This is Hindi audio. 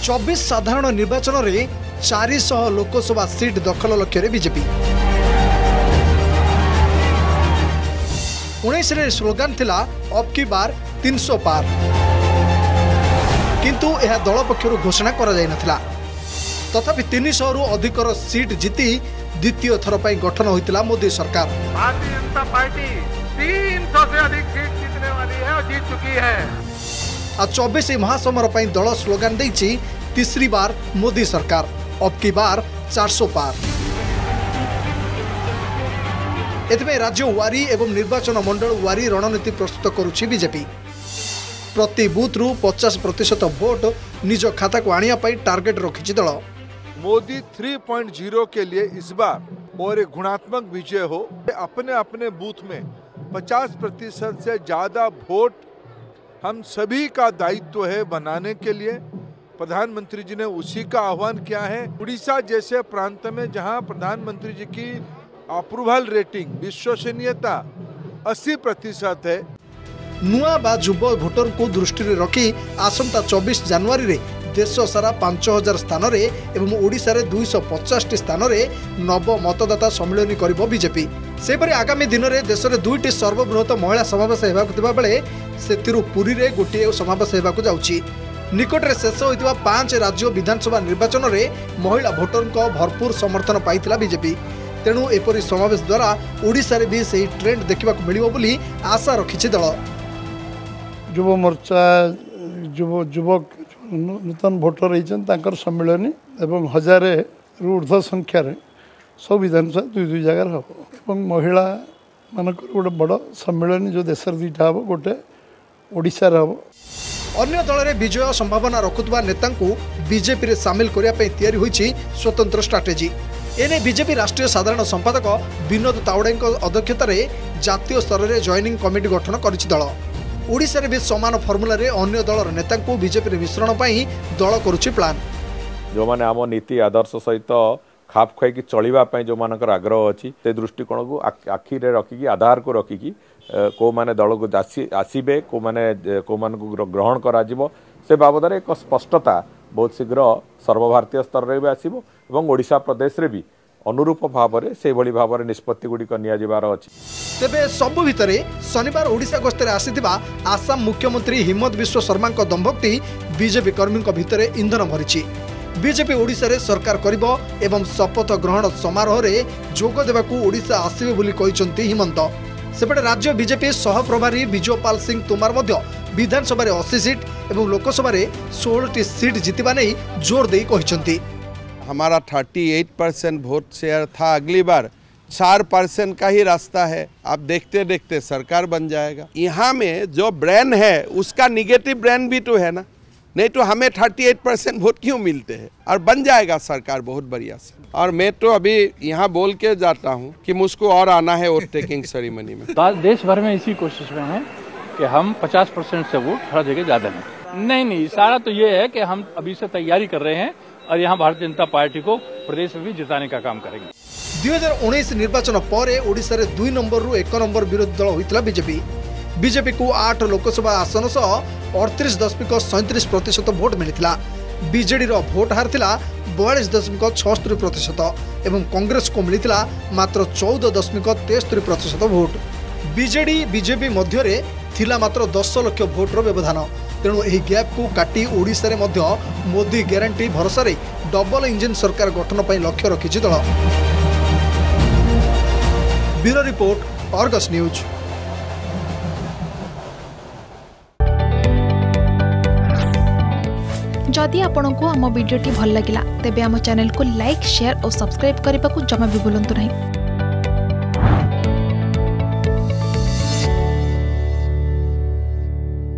24 साधारण निर्वाचन में 400 लोकसभा सीट दखल लक्ष्य बीजेपी। 19 रे स्लोगान थिला अब की बार 300 पार, किंतु यह दल पक्षर घोषणा करा जाय नथिला। तथापि 300 रु अधिक सीट जीति द्वितीय थर पर गठन होइतिला मोदी सरकार। भारतीय जनता पार्टी 300 से अधिक सीट जीतने वाली है और जीत चुकी है। आ 24 महासमर पर दल स्लोगान देछि तीसरी बार मोदी सरकार, अब की बार 400 पार। एतमे राज्य वारी एवं निर्वाचन मंडल वारी रणनीति प्रस्तुत करुछि बीजेपी। प्रति बूथ रु 50% वोट निज खाता को आनिया पई टार्गेट रखिछि दल। मोदी 3.0 के लिए इस बार और एक गुणात्मक विजय हो। अपने अपने बूथ में 50% से ज्यादा वोट हम सभी का दायित्व है बनाने के लिए। प्रधानमंत्री जी ने उसी का आह्वान किया है। उड़ीसा जैसे प्रांत में जहां प्रधानमंत्री जी की अप्रूवल रेटिंग विश्वसनीयता 80% है। नुआ बा युव भोटर को दृष्टि में रखी आसंता 24 जनवरी रे देश सारा 5000 स्थान रे एवं ओडिशा रे 250 स्थान रे नव मतदाता सम्मेलन करिबो बीजेपी। सेपरि आगामी दिन में देश में 2टी सर्वबृहत महिला समावेश होगा बेले से पुरी रे गोटे समावेश होगा जाउछि। निकट में शेष होइतिबा 5 राज्य विधानसभा निर्वाचन में महिला भोटर को भरपूर समर्थन पाइथिला बीजेपी। तेणु एपरि समावेश द्वारा ओडिशा रे भी सही ट्रेंड देखा मिलिबो बोली आशा रखिछि दल। युव मोर्चा युवक नूतन भोटर होकर सम्मिलन एवं 1000 रु ऊर्ध्व संख्यार सब विधानसभा 2 जगार हम महिला मानक गोटे बड़ सम्मिलन जो देश दुईटा हम गोटे ओडिशा हम। अन्य दल में विजय संभावना रखुवा नेता बीजेपी रे सामिल करने तैयारी होइछि स्वतंत्र स्ट्राटेजी। एने बीजेपी राष्ट्रीय साधारण संपादक विनोद तावड़े अध्यक्षतार जातीय स्तर में जॉइनिंग कमिटी गठन करिछि दल। ओडिशा रे भी समान फर्मुला रे अन्य दलर नेता बीजेपी रे मिश्रण पाई दल करुछि प्लान। जो माने आम नीति आदर्श सहित खाप खुआई चलवा जो मानकर आग्रह अच्छी से दृष्टिकोण को आखि रखिकी आधार को रखिकी को माने दल को आसबे को मान को ग्रहण करा से बाबद एक स्पष्टता बहुत शीघ्र सर्वभारतीय स्तर में भी आसो और ओडिशा प्रदेश रे भी अनुरूप भाव से भाव निष्पत्ति गुड़िक नियाजिबार अछि। तेबे सबु भितरे शनिवार ओडिशा गस्तर आसीथिबा आसाम मुख्यमंत्री हिमंत विश्व शर्मा दंभक्ति बीजेपी कर्मी भितरे इंधन भरिछि। बीजेपी ओडिशा रे सरकार करिबो एवं शपथ ग्रहण समारोह रे जोग देबाकू ओडिशा आसीबे बोली कहिसंती हिमंत। सेपटे राज्य बीजेपी सह प्रभारी विजयपाल सिंह तोमार मध्य विधानसभा 80 सीट एवं लोकसभा 16टी सीट जीतिबा नै जोर देई कहिसंती। हमारा 38% वोट शेयर था, अगली बार 4% का ही रास्ता है। आप देखते देखते सरकार बन जाएगा। यहाँ में जो ब्रेन है उसका निगेटिव ब्रेन भी तो है ना, नहीं तो हमें 38% वोट क्यों मिलते हैं। और बन जाएगा सरकार बहुत बढ़िया से। और मैं तो अभी यहाँ बोल के जाता हूँ कि मुझको और आना है वोट टेकिंग सेरेमनी में। देश भर में इसी कोशिश में है कि हम 50% से वोट हर जगह ज्यादा लें। नहीं, इशारा तो ये है कि हम अभी से तैयारी कर रहे हैं और यहाँ भारतीय जनता पार्टी को प्रदेश में भी जिताने का काम करेंगे। 2019 निर्वाचन पर ओडिशा रे 2 नंबर रु 1 नंबर विरोधी दल होइतिला बीजेपी। बीजेपी को 8 लोकसभा आसन सह 38.37% वोट मिलिथिला। बीजेडी रो वोट हार थिला 42.76% एवं कांग्रेस को मिलिथिला मात्र 14.73% वोट। बीजेडी बीजेपी मध्य रे थिला मात्र 10 लाख वोट रो व्यवधान। तेणु यह गैप को काटी ओडिशा रे मध्य मोदी ग्यारंटी भरोसा रे डबल इंजिन सरकार गठन पर लक्ष्य रखिछि दल। Bureau report, Argus news. जदि आपंक आम भिडी भल लगा तेब आम चैनल को लाइक, शेयर और सब्सक्राइब करने को जमा भी भूलु नहीं।